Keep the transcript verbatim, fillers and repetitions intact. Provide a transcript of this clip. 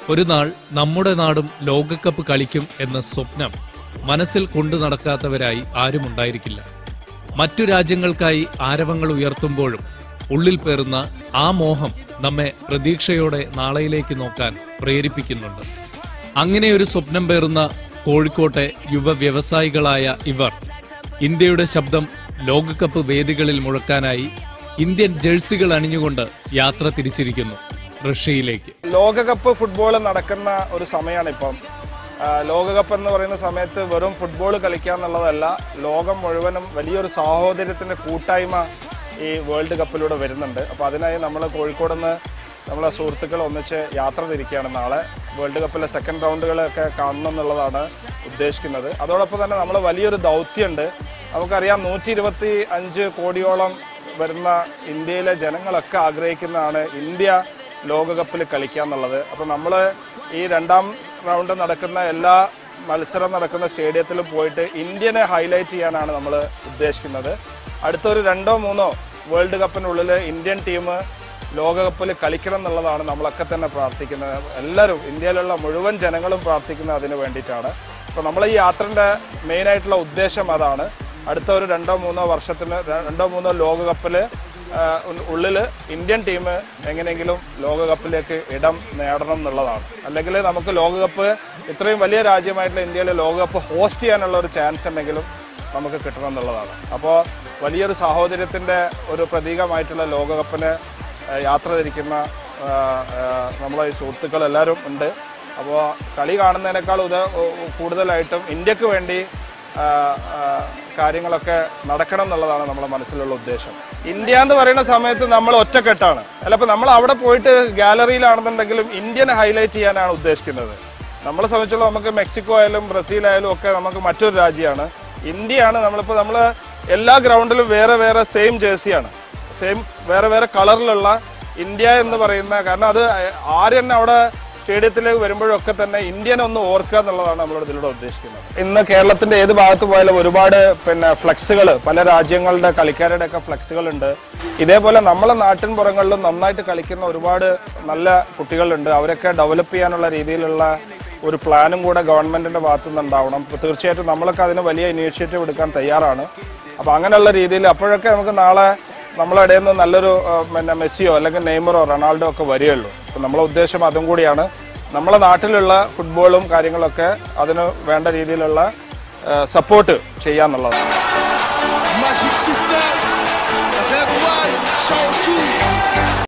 ഒരു നാൾ നമ്മുടെ നാടും ലോകകപ്പ് കളിക്കും എന്ന സ്വപ്നം മനസ്സിൽ കൊണ്ടു നടക്കാത്തവരായി ആരുമുണ്ടായിരിക്കില്ല. മറ്റു രാജ്യങ്ങൾക്കായി ആരവങ്ങൾ ഉയർത്തുമ്പോഴും ഉള്ളിൽ പേറുന്ന ആ മോഹം നമ്മെ പ്രതീക്ഷയോടെ നാളെയിലേക്ക് നോക്കാൻ പ്രേരിപ്പിക്കുന്നുണ്ട്. അങ്ങനെയൊരു സ്വപ്നം പേറുന്ന കോഴിക്കോട്ടെ യുവ വ്യവസായികളായ ഇവർ ഇന്ത്യയുടെ ശബ്ദം ലോകകപ്പ് വേദികളിൽ മുഴക്കാനായി ഇന്ത്യൻ ജേഴ്സികൾ അണിഞ്ഞുകൊണ്ട് യാത്ര തിരിച്ചിരിക്കുന്നു റഷ്യയിലേക്ക്. ലോകകപ്പ് ഫുട്ബോൾ നടക്കുന്ന ഒരു സമയമാണ് ഇപ്പം. ലോകകപ്പ് എന്ന് പറയുന്ന സമയത്ത് വെറും ഫുട്ബോൾ കളിക്കുക എന്നുള്ളതല്ല, ലോകം മുഴുവനും വലിയൊരു സാഹോദര്യത്തിൻ്റെ കൂട്ടായ്മ ഈ വേൾഡ് കപ്പിലൂടെ വരുന്നുണ്ട്. അപ്പോൾ അതിനായി നമ്മൾ കോഴിക്കോട് നിന്ന് നമ്മളെ സുഹൃത്തുക്കൾ ഒന്നിച്ച് യാത്ര തിരിക്കുകയാണ്. നാളെ വേൾഡ് കപ്പിലെ സെക്കൻഡ് റൗണ്ടുകളൊക്കെ കാണണം എന്നുള്ളതാണ് ഉദ്ദേശിക്കുന്നത്. അതോടൊപ്പം തന്നെ നമ്മൾ വലിയൊരു ദൗത്യമുണ്ട്. നമുക്കറിയാം, നൂറ്റി ഇരുപത്തി അഞ്ച് കോടിയോളം വരുന്ന ഇന്ത്യയിലെ ജനങ്ങളൊക്കെ ആഗ്രഹിക്കുന്നതാണ് ഇന്ത്യ ലോകകപ്പിൽ കളിക്കുക എന്നുള്ളത്. അപ്പോൾ നമ്മൾ ഈ രണ്ടാം റൗണ്ട് നടക്കുന്ന എല്ലാ മത്സരം നടക്കുന്ന സ്റ്റേഡിയത്തിലും പോയിട്ട് ഇന്ത്യനെ ഹൈലൈറ്റ് ചെയ്യാനാണ് നമ്മൾ ഉദ്ദേശിക്കുന്നത്. അടുത്തൊരു രണ്ടോ മൂന്നോ വേൾഡ് കപ്പിനുള്ളിൽ ഇന്ത്യൻ ടീം ലോകകപ്പിൽ കളിക്കണം എന്നുള്ളതാണ് നമ്മളൊക്കെ തന്നെ പ്രാർത്ഥിക്കുന്നത്. എല്ലാവരും, ഇന്ത്യയിലുള്ള മുഴുവൻ ജനങ്ങളും പ്രാർത്ഥിക്കുന്നത് അതിന് വേണ്ടിയിട്ടാണ്. അപ്പോൾ നമ്മൾ ഈ യാത്രൻ്റെ മെയിനായിട്ടുള്ള ഉദ്ദേശം അതാണ്. അടുത്ത ഒരു രണ്ടോ മൂന്നോ വർഷത്തിന് രണ്ടോ മൂന്നോ ലോകകപ്പിൽ ഉള്ളിൽ ഇന്ത്യൻ ടീം എങ്ങനെയെങ്കിലും ലോകകപ്പിലേക്ക് ഇടം നേടണം എന്നുള്ളതാണ്. അല്ലെങ്കിൽ നമുക്ക് ലോകകപ്പ്, ഇത്രയും വലിയ രാജ്യമായിട്ടുള്ള ഇന്ത്യയിൽ ലോകകപ്പ് ഹോസ്റ്റ് ചെയ്യാനുള്ള ഒരു ചാൻസ് ഉണ്ടെങ്കിലും നമുക്ക് കിട്ടണം എന്നുള്ളതാണ്. അപ്പോൾ വലിയൊരു സാഹോദര്യത്തിൻ്റെ ഒരു പ്രതീകമായിട്ടുള്ള ലോകകപ്പിന് യാത്ര തിരിക്കുന്ന നമ്മളെ ഈ സുഹൃത്തുക്കളെല്ലാവരും ഉണ്ട്. അപ്പോൾ കളി കാണുന്നതിനേക്കാൾ ഉദ കൂടുതലായിട്ടും ഇന്ത്യക്ക് വേണ്ടി കാര്യങ്ങളൊക്കെ നടക്കണം എന്നുള്ളതാണ് നമ്മുടെ മനസ്സിലുള്ള ഉദ്ദേശം. ഇന്ത്യ എന്ന് പറയുന്ന സമയത്ത് നമ്മൾ ഒറ്റക്കെട്ടാണ്. അല്ല, അപ്പോൾ നമ്മൾ അവിടെ പോയിട്ട് ഗാലറിയിലാണെന്നുണ്ടെങ്കിലും ഇന്ത്യനെ ഹൈലൈറ്റ് ചെയ്യാനാണ് ഉദ്ദേശിക്കുന്നത്. നമ്മളെ സംബന്ധിച്ചുള്ള നമുക്ക് മെക്സിക്കോ ആയാലും ബ്രസീൽ ആയാലും ഒക്കെ നമുക്ക് മറ്റൊരു രാജ്യമാണ്. ഇന്ത്യയാണ്. നമ്മളിപ്പോൾ നമ്മൾ എല്ലാ ഗ്രൗണ്ടിലും വേറെ വേറെ സെയിം ജേഴ്സിയാണ്, സെയിം വേറെ വേറെ കളറിലുള്ള ഇന്ത്യ എന്ന് പറയുന്ന, കാരണം അത് ആര് തന്നെ അവിടെ സ്റ്റേഡിയത്തിലേക്ക് വരുമ്പോഴൊക്കെ തന്നെ ഇന്ത്യനെ ഒന്ന് ഓർക്കുക എന്നുള്ളതാണ് നമ്മളോട് ഇതിലൂടെ ഉദ്ദേശിക്കുന്നത്. ഇന്ന് കേരളത്തിന്റെ ഏത് ഭാഗത്ത് പോയാലും ഒരുപാട് പിന്നെ ഫ്ലെക്സുകൾ, പല രാജ്യങ്ങളുടെ കളിക്കാരുടെ ഒക്കെ ഫ്ലെക്സുകൾ ഉണ്ട്. ഇതേപോലെ നമ്മളെ നാട്ടിൻ പുറങ്ങളിലും നന്നായിട്ട് കളിക്കുന്ന ഒരുപാട് നല്ല കുട്ടികളുണ്ട്. അവരൊക്കെ ഡെവലപ്പ് ചെയ്യാനുള്ള രീതിയിലുള്ള ഒരു പ്ലാനും കൂടെ ഗവൺമെന്റിന്റെ ഭാഗത്തു നിന്നുണ്ടാവണം. അപ്പോൾ തീർച്ചയായിട്ടും നമ്മളൊക്കെ അതിന് വലിയ ഇനീഷ്യേറ്റീവ് എടുക്കാൻ തയ്യാറാണ്. അപ്പോൾ അങ്ങനെയുള്ള രീതിയിൽ അപ്പോഴൊക്കെ നമുക്ക് നാളെ നമ്മളെ ഇടയിൽ നിന്ന് നല്ലൊരു പിന്നെ മെസ്സിയോ അല്ലെങ്കിൽ നെയ്മറോ റൊണാൾഡോ ഒക്കെ വരികയുള്ളൂ. അപ്പം നമ്മളെ ഉദ്ദേശം അതും കൂടിയാണ്. നമ്മളെ നാട്ടിലുള്ള ഫുട്ബോളും കാര്യങ്ങളൊക്കെ അതിന് വേണ്ട രീതിയിലുള്ള സപ്പോർട്ട് ചെയ്യാന്നുള്ളതാണ്.